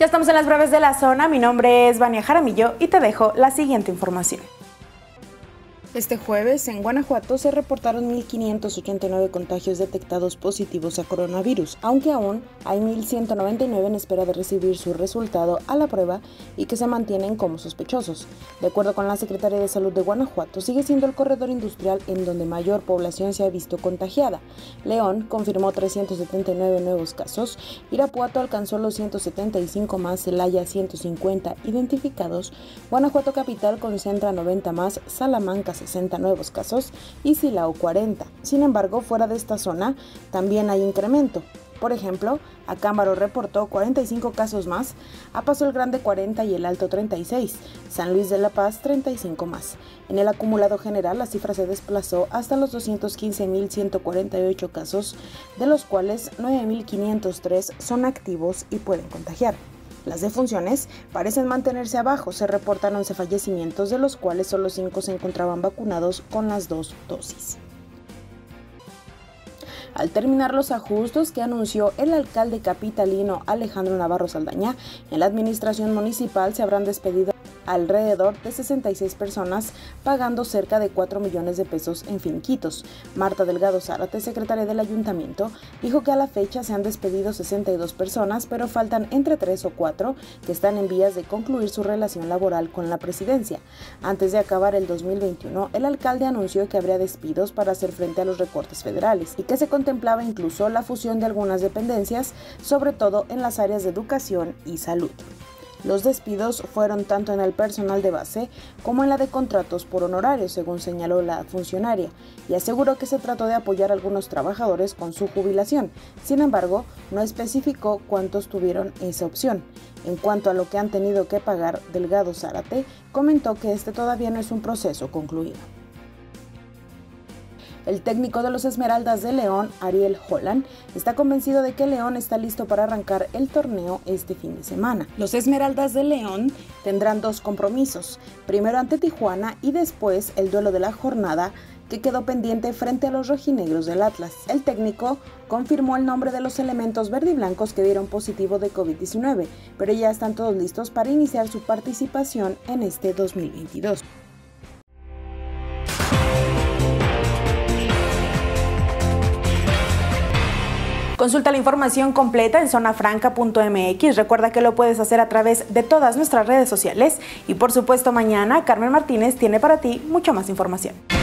Ya estamos en las breves de la zona, mi nombre es Vania Jaramillo y te dejo la siguiente información. Este jueves, en Guanajuato, se reportaron 1.589 contagios detectados positivos a coronavirus, aunque aún hay 1.199 en espera de recibir su resultado a la prueba y que se mantienen como sospechosos. De acuerdo con la Secretaría de Salud de Guanajuato, sigue siendo el corredor industrial en donde mayor población se ha visto contagiada. León confirmó 379 nuevos casos, Irapuato alcanzó los 175 más, Celaya 150 identificados, Guanajuato Capital concentra 90 más, Salamanca 60 nuevos casos y Silao 40. Sin embargo, fuera de esta zona también hay incremento. Por ejemplo, Acámbaro reportó 45 casos más, a Paso el Grande 40 y el Alto 36, San Luis de la Paz 35 más. En el acumulado general, la cifra se desplazó hasta los 215.148 casos, de los cuales 9.503 son activos y pueden contagiar. Las defunciones parecen mantenerse abajo, se reportan 11 fallecimientos, de los cuales solo 5 se encontraban vacunados con las 2 dosis. Al terminar los ajustes que anunció el alcalde capitalino Alejandro Navarro Saldaña, en la administración municipal se habrán despedido alrededor de 66 personas, pagando cerca de 4 millones de pesos en finiquitos. Marta Delgado Zárate, secretaria del ayuntamiento, dijo que a la fecha se han despedido 62 personas, pero faltan entre 3 o 4 que están en vías de concluir su relación laboral con la presidencia. Antes de acabar el 2021, el alcalde anunció que habría despidos para hacer frente a los recortes federales y que se contemplaba incluso la fusión de algunas dependencias, sobre todo en las áreas de educación y salud. Los despidos fueron tanto en el personal de base como en la de contratos por honorarios, según señaló la funcionaria, y aseguró que se trató de apoyar a algunos trabajadores con su jubilación. Sin embargo, no especificó cuántos tuvieron esa opción. En cuanto a lo que han tenido que pagar, Delgado Zárate comentó que este todavía no es un proceso concluido. El técnico de los Esmeraldas de León, Ariel Holland, está convencido de que León está listo para arrancar el torneo este fin de semana. Los Esmeraldas de León tendrán 2 compromisos, primero ante Tijuana y después el duelo de la jornada que quedó pendiente frente a los rojinegros del Atlas. El técnico confirmó el nombre de los elementos verdiblancos que dieron positivo de COVID-19, pero ya están todos listos para iniciar su participación en este 2022. Consulta la información completa en zonafranca.mx. Recuerda que lo puedes hacer a través de todas nuestras redes sociales y por supuesto mañana Carmen Martínez tiene para ti mucha más información.